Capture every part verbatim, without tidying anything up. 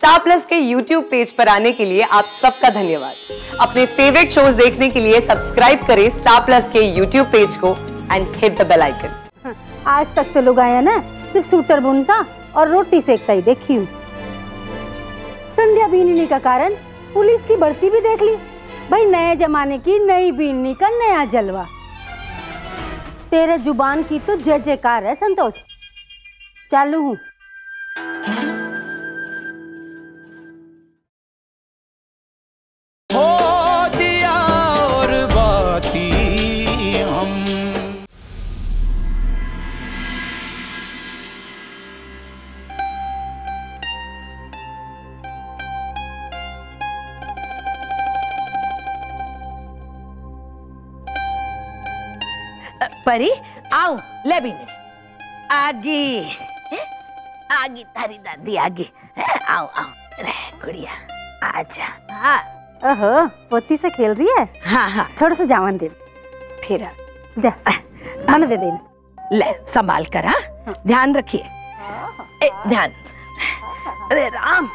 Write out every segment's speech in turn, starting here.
Star Plus के YouTube page पर आने के लिए आप सबका धन्यवाद। अपने फेवरेट शोज देखने के लिए सब्सक्राइब करें स्टार प्लस के यूट्यूब पेज को and hit the bell icon. आज तक तो लोग आया ना सिर्फ सूटर बुनता और रोटी सेकता ही देखी हूँ। संध्या बीननी का कारण पुलिस की भर्ती भी देख ली। भाई नए जमाने की नई बीननी का नया जलवा। तेरे जुबान की तो जय जयकार है संतोष। चालू हूँ। हो दिया और बाती हम। परी आओ ले भी आगे आगे तारी दादी आगे आओ आओ रे गुड़िया आजा। हाँ ओहो पोती से खेल रही है। हाँ हाँ थोड़ा सा जावन दे फिर जा मन दे देना। ले संभाल कर। हाँ ध्यान रखिए ध्यान। अरे राम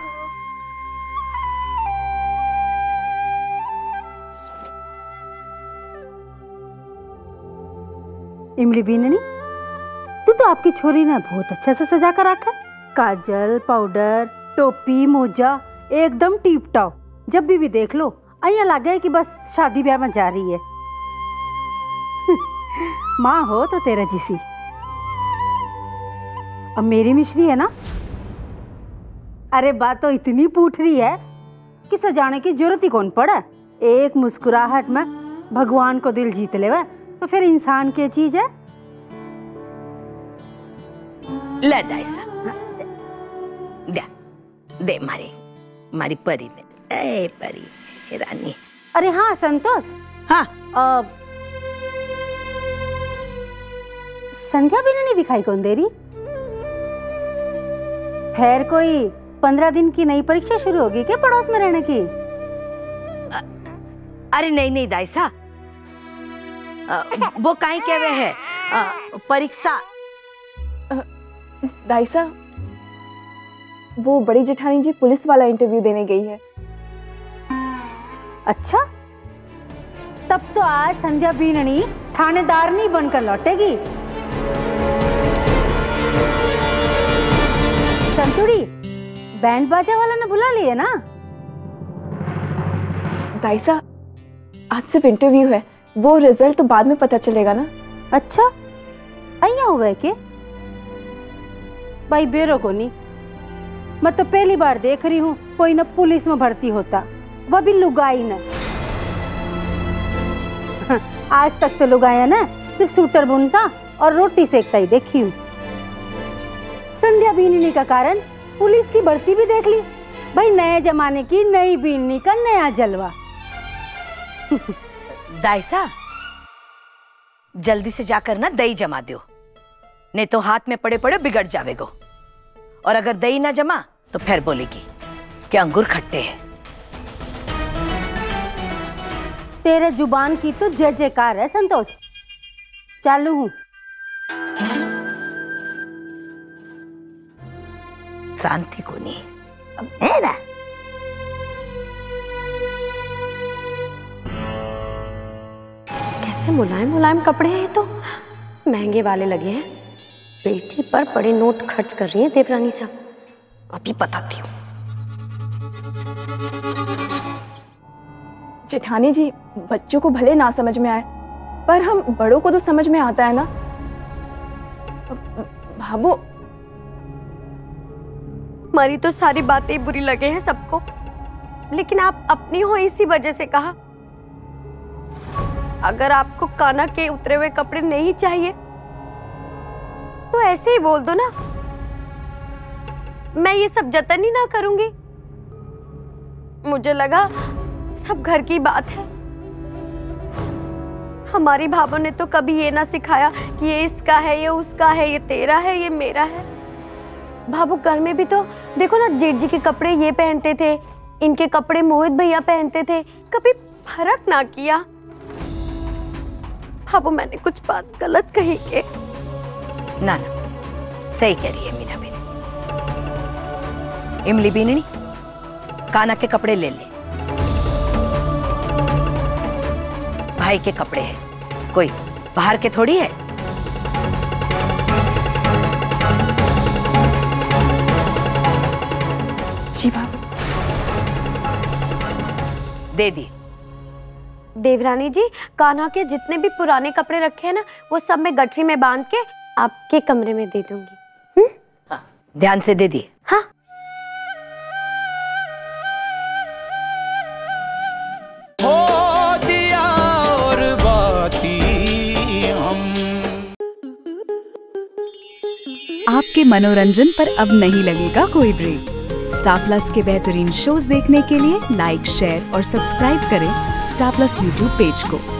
इमली बीननी तू तो आपकी छोरी ने बहुत अच्छा से सजा कर रखा। काजल पाउडर टोपी मोजा एकदम टीप टॉप। जब भी भी देख लो अया लगे कि बस शादी ब्याह में जा रही है। माँ हो तो तेरा जिसी। अब मेरी मिश्री है ना। अरे बात तो इतनी पूछ रही है कि सजाने की जरूरत ही कौन पड़ा। एक मुस्कुराहट में भगवान को दिल जीत ले तो फिर इंसान की चीज है। ले दाइसा दे दे मारी मारी परी ने। ए परी रानी। अरे हाँ संतोष। हाँ आ, संध्या भी नहीं दिखाई कौन दे रही। फिर कोई पंद्रह दिन की नई परीक्षा शुरू होगी क्या पड़ोस में रहने की। आ, अरे नहीं नहीं दाइसा वो काहे कह रहे हैं परीक्षा। दाइसा वो बड़ी जेठानी जी पुलिस वाला इंटरव्यू देने गई है। अच्छा तब तो आज संध्या बीननी थानेदार नहीं बनकर लौटेगी। संतुड़ी बैंड बाजा वाला ने बुला लिया ना। दाइसा आज सिर्फ इंटरव्यू है वो रिजल्ट तो बाद में पता चलेगा ना। अच्छा अया हुआ है के भाई बेरो को नहीं। मैं तो पहली बार देख रही हूँ कोई ना पुलिस में भर्ती होता वह भी लुगाई न। आज तक तो लुगाया ना सिर्फ सूटर बुनता और रोटी सेकता ही देखी हूँ। संध्या बीननी का कारण पुलिस की भर्ती भी देख ली। भाई नए जमाने की नई बीननी का नया जलवा। दाइसा जल्दी से जाकर ना दही जमा दो नहीं तो हाथ में पड़े पड़े बिगड़ जावेगो। और अगर दही ना जमा तो फिर बोलेगी कि अंगूर खट्टे हैं। तेरे जुबान की तो जय जयकार है संतोष। चालू हूँ। शांति को नहीं है ना। कैसे मुलायम मुलायम कपड़े हैं तो महंगे वाले लगे हैं। बेटी पर बड़े नोट खर्च कर रही है देवरानी साहब। अभी बताती हूँ। जेठानी जी बच्चों को भले ना समझ में आए पर हम बड़ों को तो समझ में आता है ना। भाभो हमारी तो सारी बातें बुरी लगे हैं सबको लेकिन आप अपनी हो इसी वजह से कहा। अगर आपको काना के उतरे हुए कपड़े नहीं चाहिए तो ऐसे ही बोल दो ना। मैं ये सब जतन ही ना करूंगी। मुझे लगा सब घर की बात है। हमारी भाभो ने तो कभी ये ना सिखाया कि ये इसका है ये उसका है ये तेरा है ये मेरा है। भाभो घर में भी तो देखो ना जेठ जी के कपड़े ये पहनते थे इनके कपड़े मोहित भैया पहनते थे कभी फर्क ना किया। भाभो मैंने कुछ बात गलत कही के। ना ना सही कह रही है मीना बेनी। इमली बीननी कान्हा के कपड़े ले ले। भाई के कपड़े हैं, कोई बाहर के थोड़ी है। जी भाभी। दे दी। देवरानी जी, कान्हा के जितने भी पुराने कपड़े रखे हैं ना, वो सब मैं गठरी में बांध के आपके कमरे में दे दूंगी। हाँ, ध्यान से दे दी। हाँ। हो दिया और बाती हम। आपके मनोरंजन पर अब नहीं लगेगा कोई ब्रेक। स्टार प्लस के बेहतरीन शोज देखने के लिए लाइक, शेयर और सब्सक्राइब करें स्टार प्लस यूट्यूब पेज को।